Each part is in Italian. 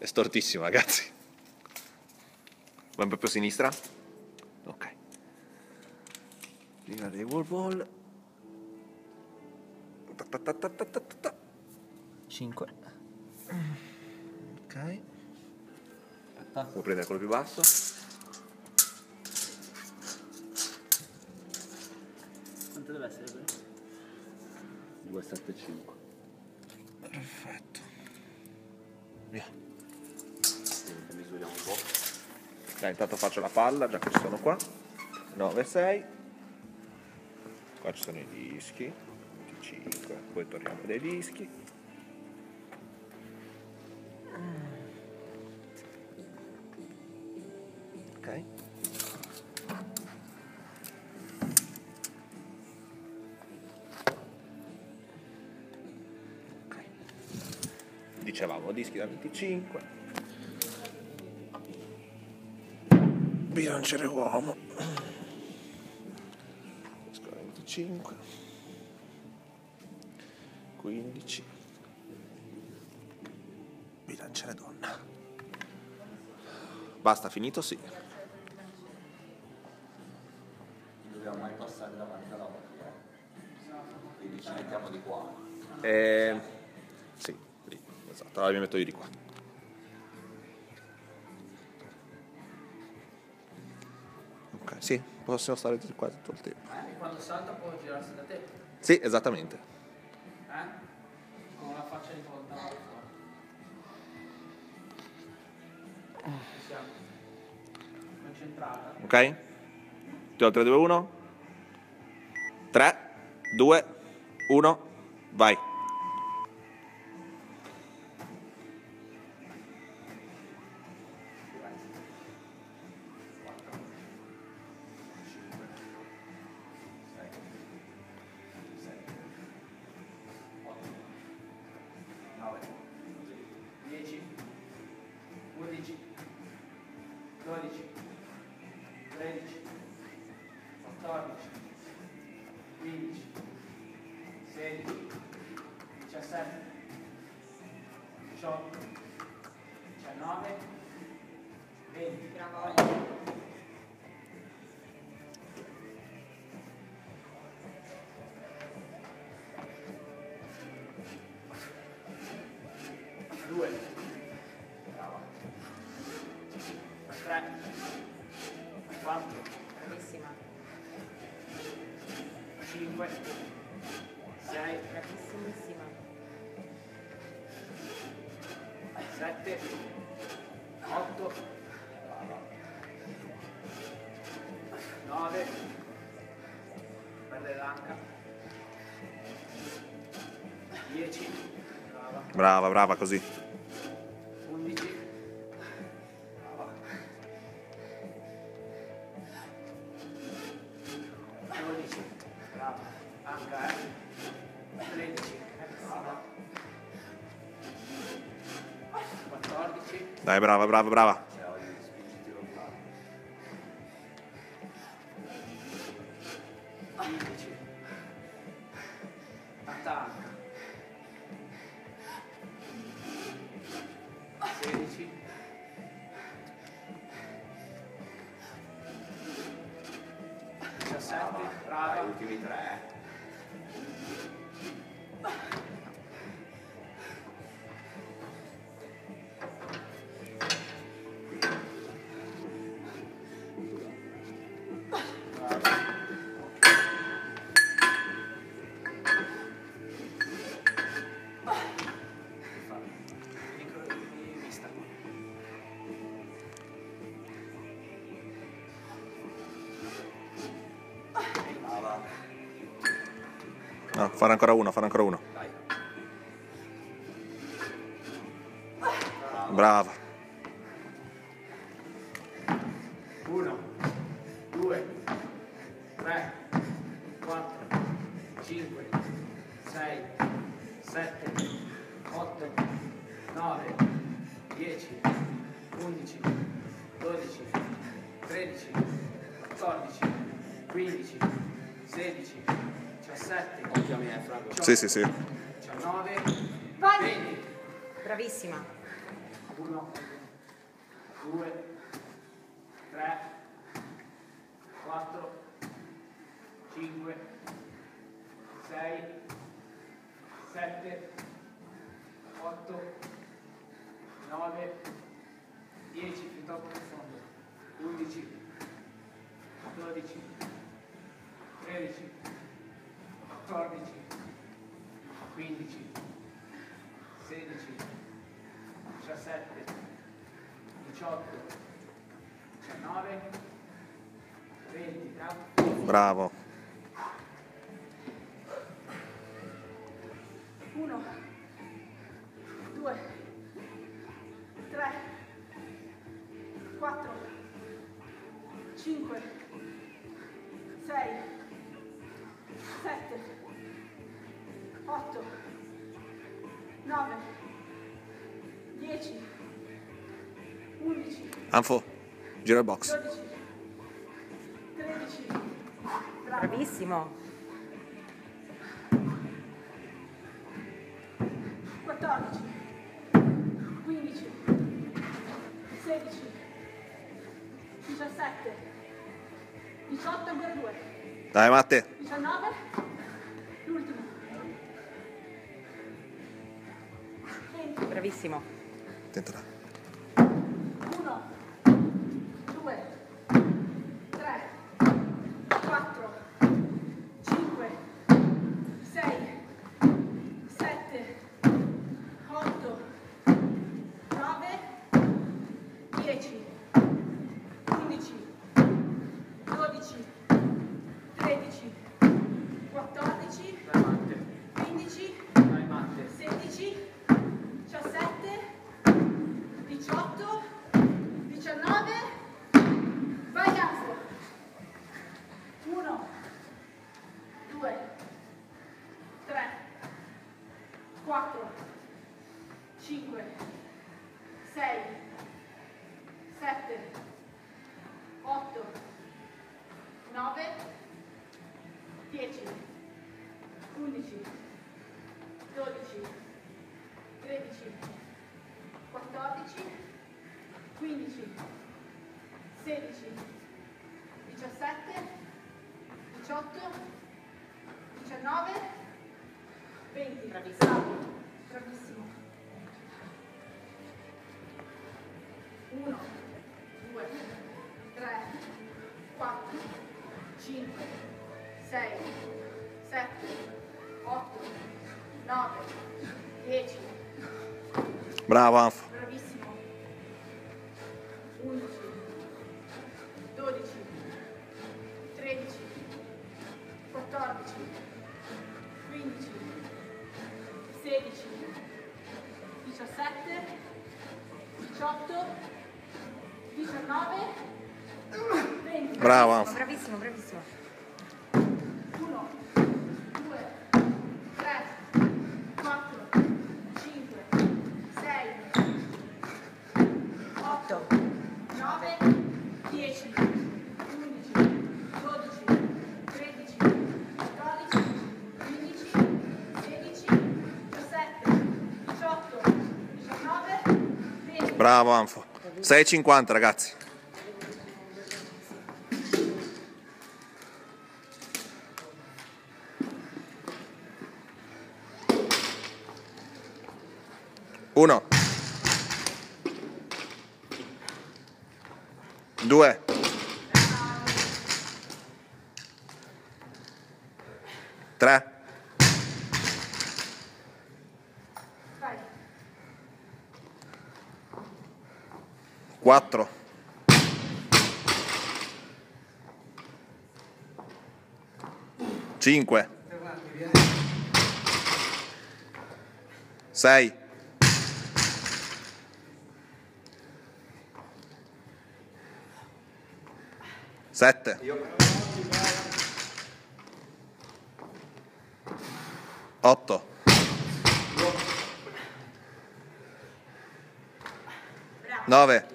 È stortissimo, ragazzi. Va proprio a sinistra? Ok. Gira dei wall ball. 5. Ok. Vuoi prendere quello più basso? Quanto deve essere questo? 275. Perfetto. Via. Misuriamo un po'. Dai, intanto faccio la palla, già che sono qua. 9, 6. Qua ci sono i dischi. 25. Poi torniamo dai dischi. Ok. Ok. Dicevamo dischi da 25. Bilanciere uomo. 25. 15. Bilanciere donna. Basta, finito? Sì. Non dobbiamo mai passare davanti alla porta. Quindi ci mettiamo di qua. Sì, lì, esatto. Allora mi metto io di qua. Ok, sì, possiamo stare tutti qua tutto il tempo. E quando salta può girarsi da te? Sì, esattamente. Con la faccia di volta all'altra. Ci siamo. Concentrata. Ok? 3, 2, 1. 3, 2, 1, vai. Dieci, 11, 12, 13, 14, 15, 16, 17, 18, 19, 20. Bravo. 2, brava, 3, 4, Bravissima, 5, 6, bravissimissima, 7, 8, 9, perde l'anca, 10, brava, Brava, brava, così. 11, brava, 12, brava, anca, 13, brava, 14, Dai, brava, brava, brava. 15, attacca, 16, 17, brava, Ultimi 3. No, fare ancora uno, fare ancora uno. Dai. Brava. 1, 2, 3, 4, 5, 6, 7, 8, 9, 10, 11, 12, 13, 14, 15, 16, 17, Occhio a me, Franco. Sì, sì, sì. 19, vai, 20. bravissima. 1, 2, 3, 4, 5, 6, 7, 8, 9, 10, fin troppo profondo, 11, 12, 13, 14, 15, 16, 17, 18, 19, 20, Bravo. 1, 2, 3, 4, 5, 6, 7, 8, 9, 10, 11, Anfo, gira il box. 12, 13, Bravissimo. 14, 15, 16, 17, 18, ancora 2, Dai Matte. 19, l'ultimo, 20, Bravissimo. Tentala. 1, 2, 3, 4, 5, 6, 7, 8, 9, 10, 11, 12, 13, 14, 15, 16, 17, 18, 19, vai Anfo. 1, 2, 3, 4, 5, 6, 7, 8, 9, 10, 11, 12, 13, 14, 15, 16, 17, 18, 19, 20. Bravissimo. Bravissimo. 1, 2, 3, 4, 5, 6, 7, 8, 9, 10. Bravo Anfo. Bravissimo. 11, 12, 13, 14, 15, 16, 17, 18, 19, 20. Bravo Anfo. Bravissimo, bravissimo. 1, 2, 3, 4, 5, 6, 8, 9, 10, 11, 12, 13, 14, 15, 16, 17, 18, 19, 20. Bravo Anfo. 6,50 ragazzi. Uno. 2. 3. Vai. 4. 5. 6. 7. 8. 9.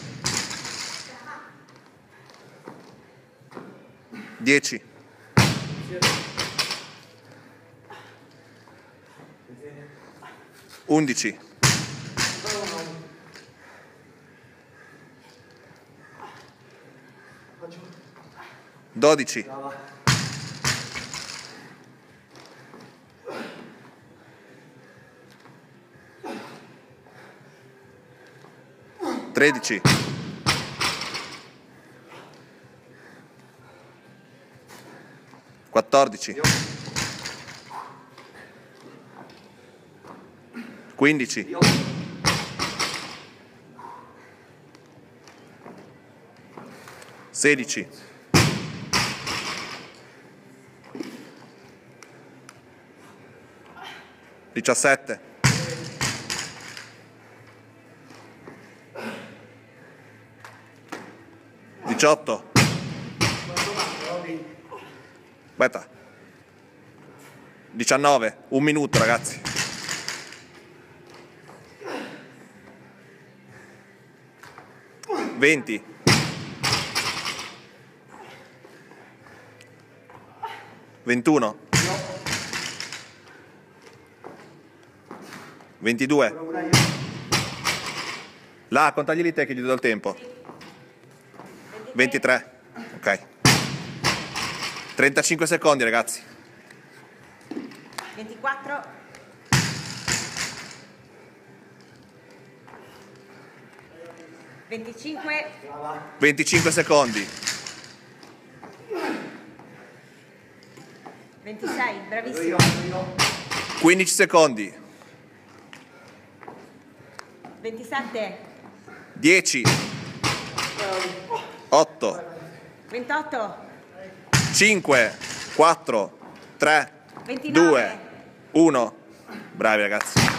10. 11. 12, Brava. 13, 14, 15, 16, 17, 18, aspetta, 19, un minuto ragazzi, 20, 21, 22, là, contaglieli te che gli do il tempo, 23, ok, 35 secondi ragazzi, 24, 25, 25 secondi, 26, bravissimo, 15 secondi, 27, 10, 8, 28, 5, 4, 3, 29. 2, 1, bravi ragazzi.